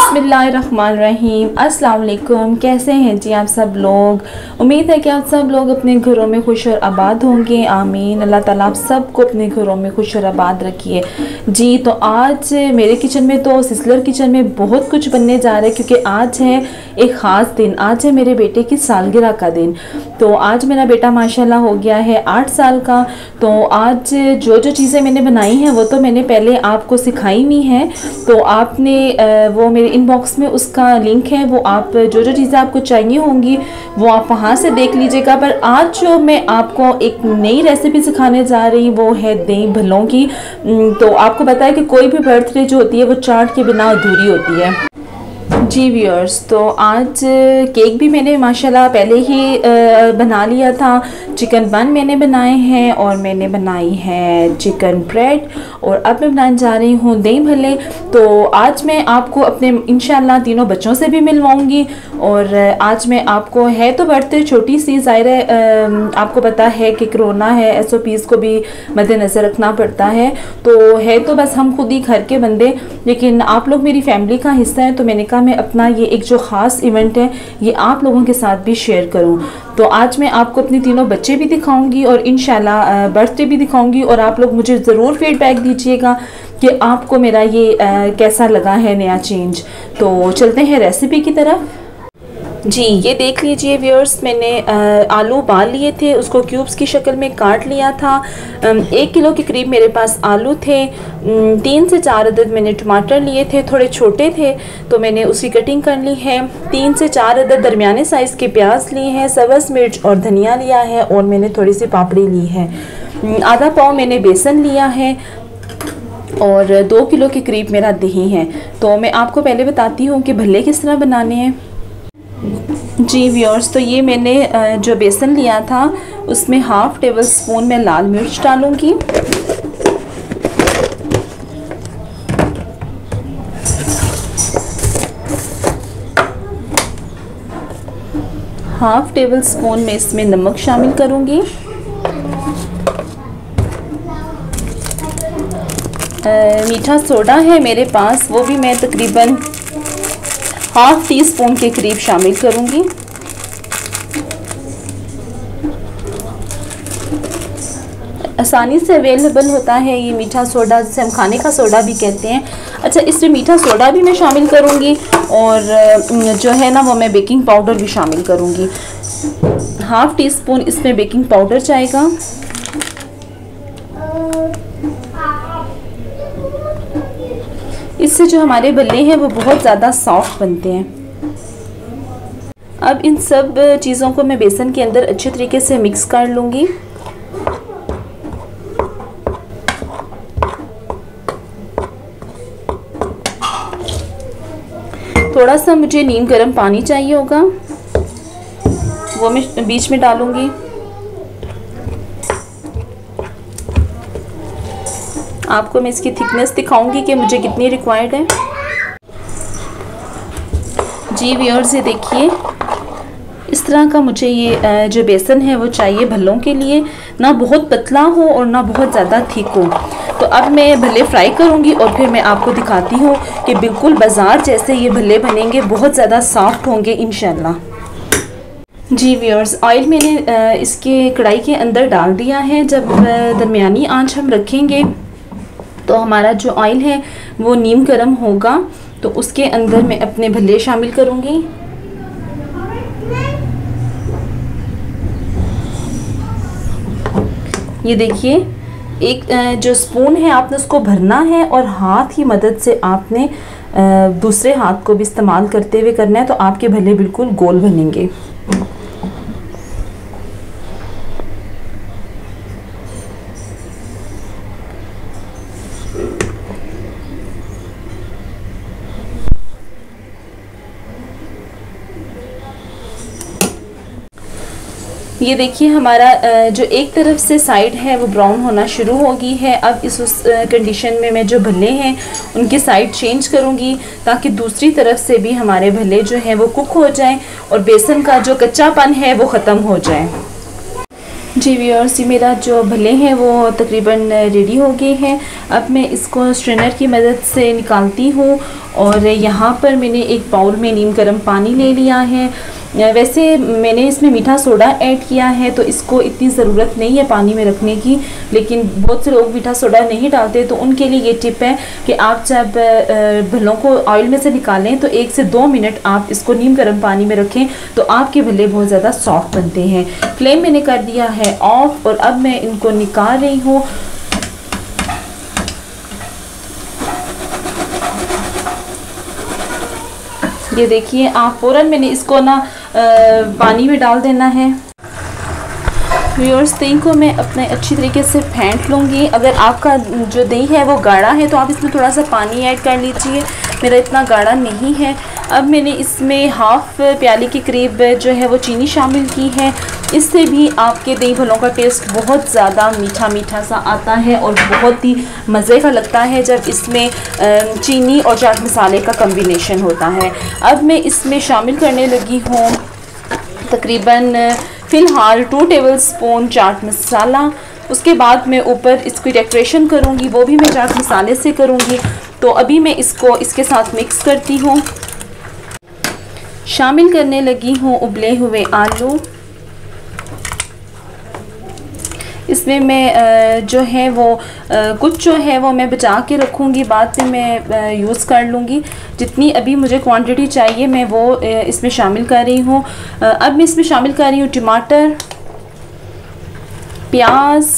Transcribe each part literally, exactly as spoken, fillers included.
बिस्मिल्लाहिर्रहमानिर्रहीम। अस्सलाम वालेकुम। कैसे हैं जी आप सब लोग। उम्मीद है कि आप सब लोग अपने घरों में खुश और आबाद होंगे। आमीन। अल्लाह ताला आप सबको अपने घरों में खुश और आबाद रखिए जी। तो आज मेरे किचन में तो सिस्लर किचन में बहुत कुछ बनने जा रहा है, क्योंकि आज है एक ख़ास दिन। आज है मेरे बेटे की सालगिरह का दिन। तो आज मेरा बेटा माशाल्लाह हो गया है आठ साल का। तो आज जो जो चीज़ें मैंने बनाई हैं वो तो मैंने पहले आपको सिखाई हुई हैं। तो आपने वो मेरे इनबॉक्स में उसका लिंक है, वो आप जो जो चीज़ें आपको चाहिए होंगी वो आप वहाँ से देख लीजिएगा। पर आज जो मैं आपको एक नई रेसिपी सिखाने जा रही वो है दही भल्लों की। तो आपको पता है कि कोई भी बर्थडे जो होती है वो चाट के बिना अधूरी होती है जी व्यूअर्स। तो आज केक भी मैंने माशाल्लाह पहले ही बना लिया था। चिकन बन मैंने बनाए हैं और मैंने बनाई है चिकन ब्रेड, और अब मैं बनाने जा रही हूँ दही भल्ले। तो आज मैं आपको अपने इंशाल्लाह तीनों बच्चों से भी मिलवाऊंगी। और आज मैं आपको है तो बर्थडे छोटी सी, ज़ाहिर है आपको पता है कि कोरोना है, एस ओ पीज़ को भी मद्देनज़र रखना पड़ता है। तो है तो बस हम खुद ही घर के बंदे, लेकिन आप लोग मेरी फैमिली का हिस्सा है। तो मैंने कहा मैं अपना ये एक जो ख़ास इवेंट है ये आप लोगों के साथ भी शेयर करूं। तो आज मैं आपको अपने तीनों बच्चे भी दिखाऊंगी और इंशाल्लाह बर्थडे भी दिखाऊंगी, और आप लोग मुझे ज़रूर फीडबैक दीजिएगा कि आपको मेरा ये आ, कैसा लगा है नया चेंज। तो चलते हैं रेसिपी की तरफ जी। ये देख लीजिए व्यूअर्स, मैंने आलू उबाल लिए थे, उसको क्यूब्स की शक्ल में काट लिया था। एक किलो के करीब मेरे पास आलू थे। तीन से चार अदद मैंने टमाटर लिए थे, थोड़े छोटे थे तो मैंने उसकी कटिंग कर ली है। तीन से चार अदद दरमियाने साइज़ के प्याज लिए हैं, सब्ज़ मिर्च और धनिया लिया है, और मैंने थोड़ी सी पापड़ी ली है। आधा पाव मैंने बेसन लिया है, और दो किलो के करीब मेरा दही है। तो मैं आपको पहले बताती हूँ कि भल्ले किस तरह बनाने हैं जी व्यूअर्स। तो ये मैंने जो बेसन लिया था उसमें हाफ़ टेबल स्पून में लाल मिर्च डालूंगी, हाफ टेबल स्पून में इसमें नमक शामिल करूंगी, मीठा सोडा है मेरे पास, वो भी मैं तकरीबन हाफ टी स्पून के करीब शामिल करूंगी। आसानी से अवेलेबल होता है ये मीठा सोडा, जिसे हम खाने का सोडा भी कहते हैं। अच्छा, इसमें मीठा सोडा भी मैं शामिल करूंगी, और जो है ना वो मैं बेकिंग पाउडर भी शामिल करूंगी। हाफ टी स्पून इसमें बेकिंग पाउडर जाएगा। इससे जो हमारे भल्ले हैं वो बहुत ज़्यादा सॉफ्ट बनते हैं। अब इन सब चीज़ों को मैं बेसन के अंदर अच्छे तरीके से मिक्स कर लूँगी। थोड़ा सा मुझे नीम गर्म पानी चाहिए होगा, वो मैं बीच में डालूँगी। आपको मैं इसकी थिकनेस दिखाऊंगी कि मुझे कितनी रिक्वायर्ड है जी व्यूअर्स। ये देखिए इस तरह का मुझे ये जो बेसन है वो चाहिए भल्लों के लिए, ना बहुत पतला हो और ना बहुत ज़्यादा थिक हो। तो अब मैं भल्ले फ्राई करूंगी और फिर मैं आपको दिखाती हूँ कि बिल्कुल बाज़ार जैसे ये भल्ले बनेंगे, बहुत ज़्यादा सॉफ्ट होंगे इंशाल्लाह जी व्यूअर्स। ऑयल मैंने इसके कढ़ाई के अंदर डाल दिया है। जब दरमियानी आंच हम रखेंगे तो हमारा जो ऑयल है वो नीम गर्म होगा। तो उसके अंदर मैं अपने भल्ले शामिल करूंगी। ये देखिए, एक जो स्पून है आपने उसको भरना है, और हाथ की मदद से आपने दूसरे हाथ को भी इस्तेमाल करते हुए करना है, तो आपके भल्ले बिल्कुल गोल बनेंगे। ये देखिए हमारा जो एक तरफ से साइड है वो ब्राउन होना शुरू हो गई है। अब इस उस कंडीशन में मैं जो भल्ले हैं उनकी साइड चेंज करूँगी, ताकि दूसरी तरफ से भी हमारे भल्ले जो हैं वो कुक हो जाएं और बेसन का जो कच्चापन है वो ख़त्म हो जाए जी व्यूअर्स, ये मेरा जो भले हैं वो तकरीबन रेडी हो गए हैं। अब मैं इसको स्ट्रेनर की मदद से निकालती हूँ और यहाँ पर मैंने एक बाउल में नीम गर्म पानी ले लिया है। वैसे मैंने इसमें मीठा सोडा ऐड किया है तो इसको इतनी ज़रूरत नहीं है पानी में रखने की, लेकिन बहुत से लोग मीठा सोडा नहीं डालते, तो उनके लिए ये टिप है कि आप जब भलों को ऑयल में से निकालें तो एक से दो मिनट आप इसको नीम गर्म पानी में रखें तो आपके भले बहुत ज़्यादा सॉफ्ट बनते हैं। फ्लेम मैंने कर दिया है ऑफ और अब मैं इनको निकाल रही हूँ। ये देखिए, आप फ़ौरन मैंने इसको ना आ, पानी में डाल देना है। व्यूअर्स, दही को मैं अपने अच्छी तरीके से फेंट लूँगी। अगर आपका जो दही है वो गाढ़ा है तो आप इसमें थोड़ा सा पानी ऐड कर लीजिए, मेरा इतना गाढ़ा नहीं है। अब मैंने इसमें हाफ प्याली के करीब जो है वो चीनी शामिल की है। इससे भी आपके दही भलों का टेस्ट बहुत ज़्यादा मीठा मीठा सा आता है और बहुत ही मज़े का लगता है जब इसमें चीनी और चाट मसाले का कम्बिनेशन होता है। अब मैं इसमें शामिल करने लगी हूँ तकरीबन फ़िलहाल two tablespoon chaat masala. उसके बाद मैं ऊपर इसकी डेकोरेशन करूँगी, वो भी मैं चाट मसाले से करूँगी। तो अभी मैं इसको इसके साथ मिक्स करती हूँ। शामिल करने लगी हूँ उबले हुए आलू। इसमें मैं जो है वो कुछ जो है वो मैं बचा के रखूँगी, बाद में मैं यूज़ कर लूँगी। जितनी अभी मुझे क्वांटिटी चाहिए मैं वो इसमें शामिल कर रही हूँ। अब मैं इसमें शामिल कर रही हूँ टमाटर, प्याज।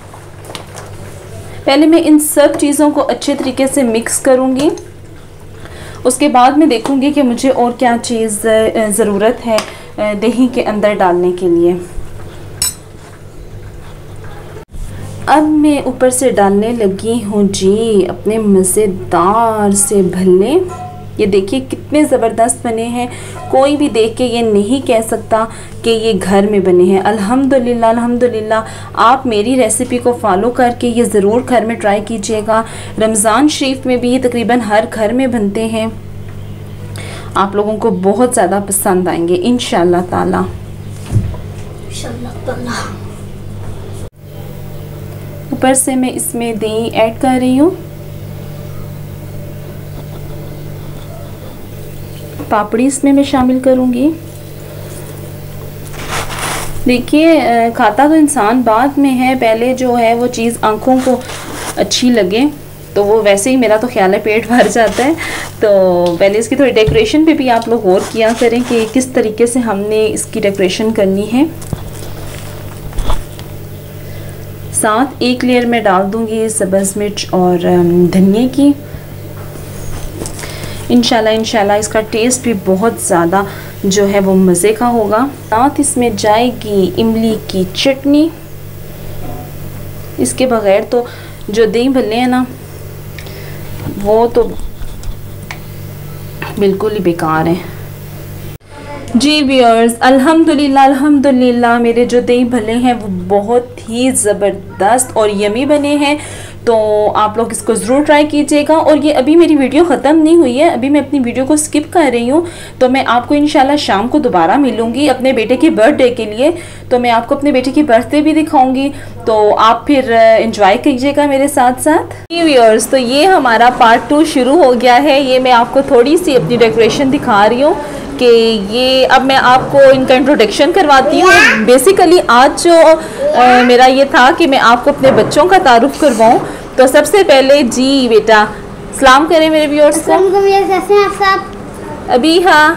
पहले मैं इन सब चीज़ों को अच्छे तरीके से मिक्स करूँगी, उसके बाद मैं देखूँगी कि मुझे और क्या चीज़ ज़रूरत है दही के अंदर डालने के लिए। अब मैं ऊपर से डालने लगी हूँ जी अपने मज़ेदार से भल्ले। ये देखिए कितने ज़बरदस्त बने हैं, कोई भी देख के ये नहीं कह सकता कि ये घर में बने हैं। अल्हम्दुलिल्लाह अल्हम्दुलिल्लाह। आप मेरी रेसिपी को फॉलो करके ये ज़रूर घर में ट्राई कीजिएगा। रमज़ान शरीफ में भी ये तकरीबन हर घर में बनते हैं। आप लोगों को बहुत ज़्यादा पसंद आएंगे इंशाअल्लाह ताला। ऊपर से मैं इसमें दही ऐड कर रही हूँ। पापड़ी इसमें मैं शामिल करूँगी। देखिए, खाता तो इंसान बाद में है, पहले जो है वो चीज़ आँखों को अच्छी लगे तो वो वैसे ही मेरा तो ख्याल है पेट भर जाता है। तो पहले इसकी थोड़ी डेकोरेशन पे भी आप लोग गौर किया करें कि किस तरीके से हमने इसकी डेकोरेशन करनी है। साथ एक लेयर में डाल दूंगी सब्ज़ मिर्च और धनिया की। इंशाल्लाह इंशाल्लाह इसका टेस्ट भी बहुत ज़्यादा जो है वो मज़े का होगा। साथ इसमें जाएगी इमली की चटनी। इसके बगैर तो जो दही भल्ले हैं ना वो तो बिल्कुल ही बेकार हैं। जी व्यूअर्स, अल्हम्दुलिल्लाह अल्हम्दुलिल्लाह मेरे जो दही भल्ले हैं वो बहुत ही ज़बरदस्त और यमी बने हैं। तो आप लोग इसको ज़रूर ट्राई कीजिएगा। और ये अभी मेरी वीडियो ख़त्म नहीं हुई है, अभी मैं अपनी वीडियो को स्किप कर रही हूँ। तो मैं आपको इंशाल्लाह शाम को दोबारा मिलूँगी अपने बेटे की बर्थडे के लिए। तो मैं आपको अपने बेटे की बर्थडे भी दिखाऊँगी, तो आप फिर इंजॉय कीजिएगा मेरे साथ साथ। व्यूअर्स, तो ये हमारा पार्ट टू शुरू हो गया है। ये मैं आपको थोड़ी सी अपनी डेकोरेशन दिखा रही हूँ कि ये अब मैं आपको इनका इंट्रोडक्शन करवाती हूँ। बेसिकली आज जो आ, मेरा ये था कि मैं आपको अपने बच्चों का तारुफ करवाऊँ। तो सबसे पहले जी बेटा सलाम करें मेरे व्यूअर्स को। कैसे हैं आप सब? अभी हाँ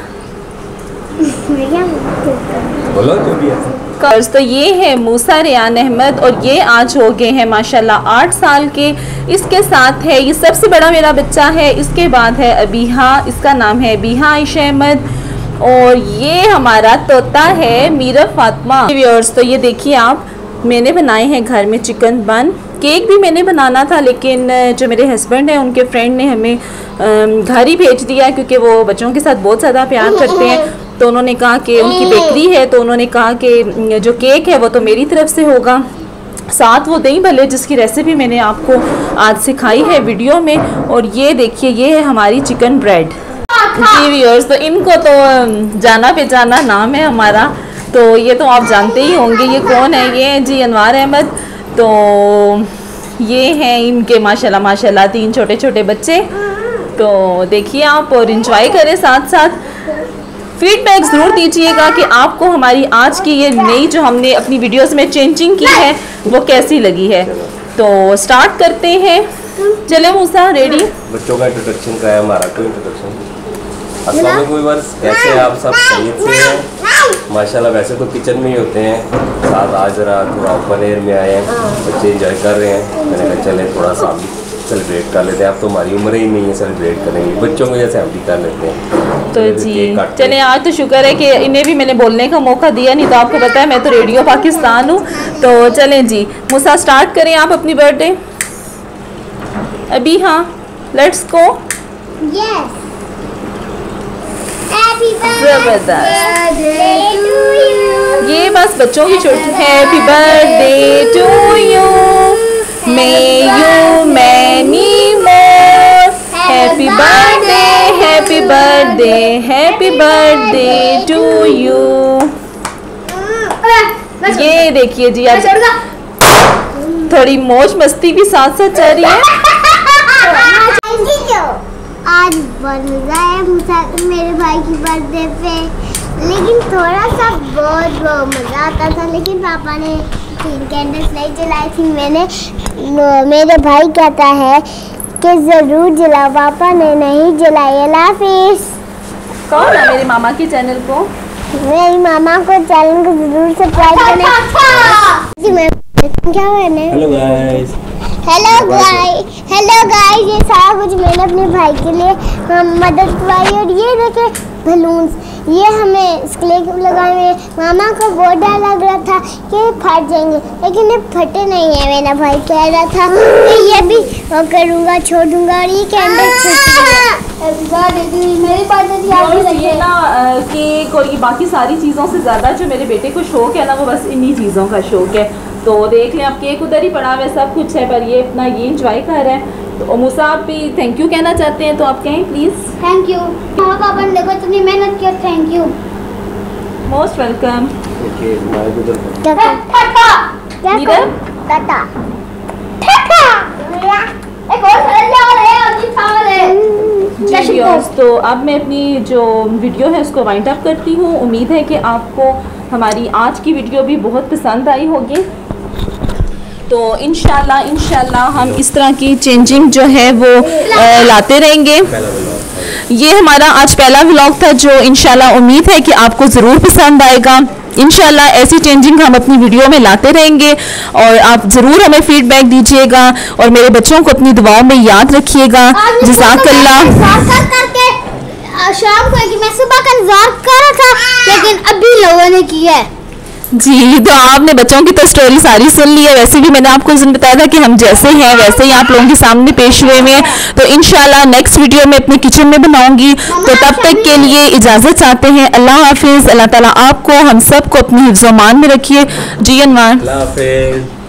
बोलो जो भी है। तो ये है मूसा रेयान अहमद और ये आज हो गए हैं माशाल्लाह आठ साल के। इसके साथ है ये सबसे बड़ा मेरा बच्चा है। इसके बाद है अबीहा, इसका नाम है अबीहा आयशा अहमद। और ये हमारा तोता है मीरा फातिमा। व्यूअर्स, तो ये देखिए आप, मैंने बनाए हैं घर में चिकन बन। केक भी मैंने बनाना था लेकिन जो मेरे हस्बैंड हैं उनके फ्रेंड ने हमें घर ही भेज दिया क्योंकि वो बच्चों के साथ बहुत ज़्यादा प्यार करते हैं। तो उन्होंने कहा कि उनकी बेकरी है तो उन्होंने कहा कि जो केक है वो तो मेरी तरफ से होगा। साथ वो दही भल्ले जिसकी रेसिपी मैंने आपको आज सिखाई है वीडियो में। और ये देखिए ये है हमारी चिकन ब्रेड। जी व्यूअर्स, तो इनको तो जाना पहचाना नाम है हमारा। तो ये तो आप जानते ही होंगे ये कौन है। ये जी अनवार अहमद। तो ये हैं इनके माशाल्लाह माशाल्लाह तीन छोटे छोटे बच्चे। तो देखिए आप और इंजॉय करें, साथ साथ फीडबैक ज़रूर दीजिएगा कि आपको हमारी आज की ये नई जो हमने अपनी वीडियोस में चेंजिंग की है वो कैसी लगी है। तो स्टार्ट करते हैं। चले मूसा रेडी। बच्चों का इंट्रोडक्शन का है हमारा कोई इंट्रोडक्शन। अस्सलाम वालेकुम व्यूअर्स, कैसे आप सब खैरियत से हैं? माशाल्लाह वैसे तो किचन में ही होते हैं, साथ आज जरा थोड़ा ओपन एयर में आए हैं, बच्चे एंजॉय कर रहे हैं। मैंने कहा चले थोड़ा सा भी सेलिब्रेट कर लेते हैं। अब तो हमारी उम्र ही नहीं है सेलिब्रेट करेंगे, बच्चों को जैसे हम भी कर लेते हैं। तो जी चले आज तो शुक्र है कि इन्हें भी मैंने बोलने का मौका दिया, नहीं तो आपको पता है मैं तो रेडियो पाकिस्तान हूँ। तो चलें जी मूसा स्टार्ट करें आप अपनी बर्थडे अभी। हाँ लेट्स गो। Yes. जबरदस्त। ये बस बच्चों की छोटी। Happy birthday to you, may you many more. Happy birthday happy birthday happy birthday to you. ये देखिए जी अब थोड़ी मौज मस्ती भी साथ साथ चल रही है। आज बन रहा है मूसा मेरे भाई की बर्थडे पे, लेकिन थोड़ा सा बहुत बहुत मज़ा आता था, लेकिन पापा ने तीन कैंडल्स नहीं जलाई थी। मैंने मेरे भाई कहता है कि ज़रूर जला, पापा ने नहीं जलाई। अल्लाह हाफिज़। कौन है मेरे मामा के चैनल को? मेरी मामा को चैनल को ज़रूर सब्सक्राइब करें। जी मैं क्या करने? Hello guys. Hello guys hello guys ये सारा कुछ मैंने अपने भाई के लिए हम मदद करवाई। और ये देखे बलून्स, ये हमें स्क्ले लगाए हुए। मामा को बहुत डर लग रहा था कि फट जाएंगे, लेकिन ये फटे नहीं है। मेरा भाई कह रहा था कि ये भी करूँगा, छोड़ूंगा। और ये कैंडल मेरी बर्थडे ये ना केक और ये बाकी सारी चीज़ों से ज़्यादा जो मेरे बेटे को शौक है ना वो बस इन्हीं चीज़ों का शौक है। तो देख लें आप केक उधर ही पड़ा हुआ है, सब कुछ है, पर ये अपना ये इंजॉय कर रहे हैं। तो मूसा आप भी थैंक यू कहना चाहते हैं तो आप कहें प्लीज़। थैंक यू मामा पापा ने देखो इतनी मेहनत की, thank you, most welcome. Okay mic उधर टाटा नीरव टाटा टाटा। एक और चावल है और जी चावल है। जी व्यूअर्स, तो अब मैं अपनी जो वीडियो है उसको वाइंड अप करती हूँ। उम्मीद है कि आपको हमारी आज की वीडियो भी बहुत पसंद आई होगी। तो इंशाल्लाह इंशाल्लाह हम इस तरह की चेंजिंग जो है वो आ, लाते रहेंगे। ये हमारा आज पहला व्लॉग था जो इंशाल्लाह उम्मीद है कि आपको ज़रूर पसंद आएगा। इंशाल्लाह ऐसी चेंजिंग हम अपनी वीडियो में लाते रहेंगे और आप ज़रूर हमें फीडबैक दीजिएगा और मेरे बच्चों को अपनी दुआओं में याद रखिएगा। जज़ाकल्लाह। शाम को कि मैं सुबह का इंतजार कर रहा था, लेकिन अभी लोगों ने किया है। जी तो आपने बच्चों की तो स्टोरी सारी सुन ली है। वैसे भी मैंने आपको उस दिन बताया था कि हम जैसे हैं वैसे ही आप लोगों के सामने पेश हुए हुए हैं। तो इंशाल्लाह नेक्स्ट वीडियो में अपने किचन में बनाऊंगी। तो तब तक के लिए इजाज़त चाहते हैं। अल्लाह हाफिज़। अल्लाह ताला आपको हम सब को अपनी हिफ्ज़-ओ-मान में रखिए। जी अनवार। अल्लाह हाफिज़।